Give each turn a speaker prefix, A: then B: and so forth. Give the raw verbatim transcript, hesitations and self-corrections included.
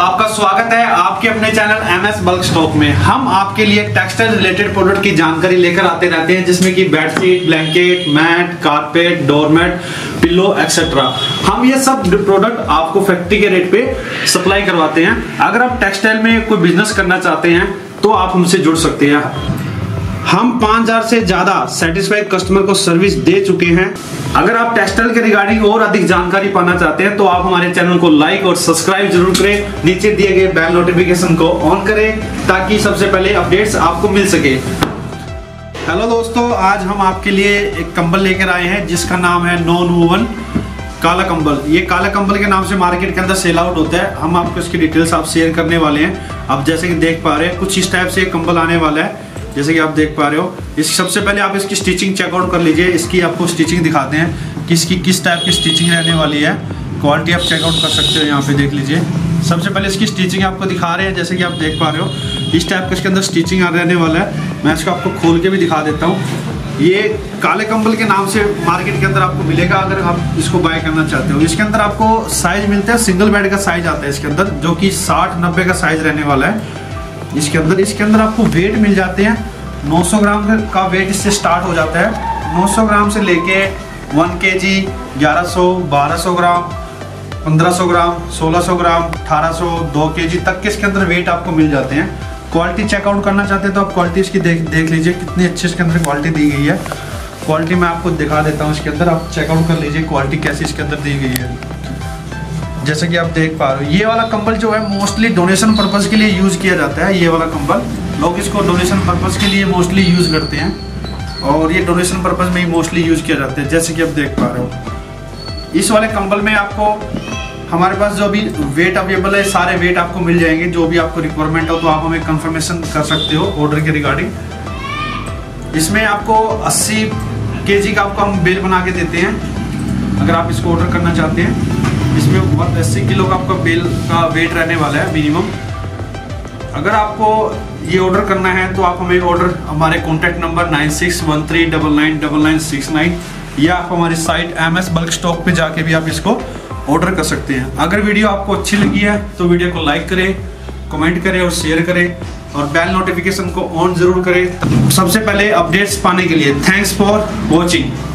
A: आपका स्वागत है आपके अपने channel M S bulk stock में। हम आपके लिए टेक्सटाइल रिलेटेड प्रोडक्ट की जानकारी लेकर आते रहते हैं, जिसमें कि bedsheet, blanket, mat, carpet, doormat, pillow etcetera. हम ये सब प्रोडक्ट आपको फैक्ट्री के रेट पे सप्लाई करवाते हैं। अगर आप टेक्सटाइल में कोई बिजनेस करना चाहते हैं तो आप हमसे जुड़ सकते हैं। हम पाँच हज़ार से ज्यादा सेटिस्फाइड कस्टमर को सर्विस दे चुके हैं। अगर आप टेक्सटाइल के रिगार्डिंग और अधिक जानकारी पाना चाहते हैं तो आप हमारे चैनल को लाइक और सब्सक्राइब जरूर करें। नीचे दिए गए बेल नोटिफिकेशन को ऑन करें ताकि सबसे पहले अपडेट्स आपको मिल सके। हेलो दोस्तों, आज हम आपके लिए एक कंबल लेकर आए हैं जिसका नाम है नॉन वूवन काला कंबल। ये काला कंबल के नाम से मार्केट के अंदर सेल आउट होता है। हम आपको इसकी डिटेल्स आप शेयर करने वाले हैं। आप जैसे कि देख पा रहे हैं कुछ इस टाइप से कंबल आने वाला है, जैसे कि आप देख पा रहे हो। इस सबसे पहले आप इसकी स्टिचिंग चेकआउट कर लीजिए। इसकी आपको स्टिचिंग दिखाते हैं कि इसकी किस टाइप की स्टिचिंग रहने वाली है। क्वालिटी आप चेकआउट कर सकते हो, यहाँ पे देख लीजिए। सबसे पहले इसकी स्टिचिंग आपको दिखा रहे हैं, जैसे कि आप देख पा रहे हो इस टाइप का इसके अंदर स्टिचिंग रहने वाला है। मैं इसको आपको खोल के भी दिखा देता हूँ। ये काले कंबल के नाम से मार्केट के अंदर आपको मिलेगा अगर आप इसको बाय करना चाहते हो। इसके अंदर आपको साइज मिलता है, सिंगल बेड का साइज आता है इसके अंदर, जो कि साठ नब्बे का साइज रहने वाला है इसके अंदर। इसके अंदर आपको वेट मिल जाते हैं, नौ सौ ग्राम का वेट इससे स्टार्ट हो जाता है। नौ सौ ग्राम से लेके वन के जी, ग्यारह सौ, बारह सौ ग्राम, पंद्रह सौ ग्राम, सोलह सौ ग्राम, अठारह सौ, दो के जी तक के इसके अंदर वेट आपको मिल जाते हैं। क्वालिटी चेकआउट करना चाहते हैं तो आप क्वालिटी इसकी देख देख लीजिए कितनी अच्छी इसके अंदर क्वालिटी दी गई है। क्वालिटी मैं आपको दिखा देता हूँ, इसके अंदर आप चेकआउट कर लीजिए क्वालिटी कैसी इसके अंदर दी गई है। जैसे कि आप देख पा रहे हो ये वाला कंबल जो है मोस्टली डोनेशन पर्पज़ के लिए यूज़ किया जाता है। ये वाला कंबल लोग इसको डोनेशन पर्पज़ के लिए मोस्टली यूज़ करते हैं और ये डोनेशन पर्पज़ में ही मोस्टली यूज़ किया जाता है। जैसे कि आप देख पा रहे हो इस वाले कंबल में आपको हमारे पास जो भी वेट अवेलेबल है सारे वेट आपको मिल जाएंगे। जो भी आपको रिक्वायरमेंट हो तो आप हमें कंफर्मेशन कर सकते हो ऑर्डर के रिगार्डिंग। इसमें आपको अस्सी के जी का आपको हम बिल बना के देते हैं अगर आप इसको ऑर्डर करना चाहते हैं। इसमें अस्सी किलो का आपका बिल का वेट रहने वाला है मिनिमम। अगर आपको ये ऑर्डर करना है तो आप हमें ऑर्डर हमारे contact number nine six one three double nine double nine six nine या आप हमारी site M S bulk stock पे जाके भी आप इसको ऑर्डर कर सकते हैं। अगर वीडियो आपको अच्छी लगी है तो वीडियो को लाइक करें, कमेंट करें और शेयर करें और बेल नोटिफिकेशन को ऑन जरूर करें सबसे पहले अपडेट्स पाने के लिए। Thanks for watching.